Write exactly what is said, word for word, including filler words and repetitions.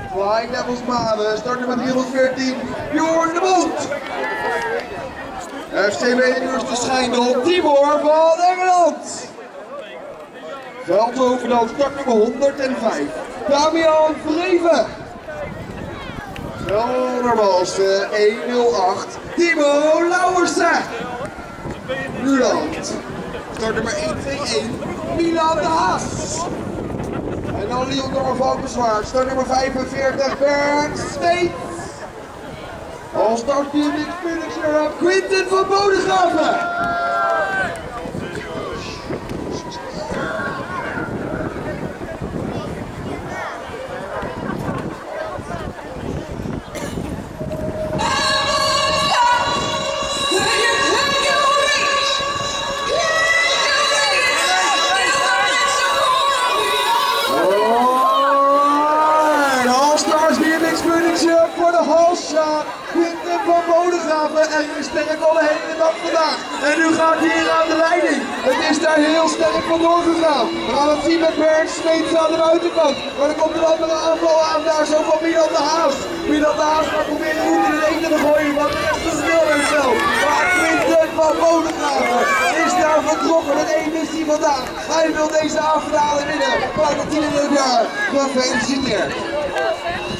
Flying Devils Maden, starten met driehonderdveertien, Bjorn de Bond. F C Benelux de Schijndel, Timor van Engeland. Veldhoven startnummer honderdvijf, Damian Vreven. Geldermalsen honderdacht, Timo Lauwersen. Nuland, startnummer honderdeenentwintig, Milan de Haas. En dan Leon door Valkenswaard, startnummer vijfenveertig, Bernd Smeets. Als startteam X-Punisher, Quinten van Bodegraven. Voor de halsshot, Quinten van Bodegraven en sterk al de hele dag vandaag. En nu gaat hij hier aan de leiding. Het is daar heel sterk vandoor gegaan. We gaan het zien met Bernd Smeets aan de buitenkant. Maar er komt een andere aanval aan daar zo van Milan de Haas. Milan de Haas gaat proberen goed in het eten te gooien, want de rest is heel erg snel. Maar Quinten van Bodegraven is daar vertrokken met één missie vandaag. Hij wil deze avond halen winnen. Maar dat tien jaar. Gefeliciteerd.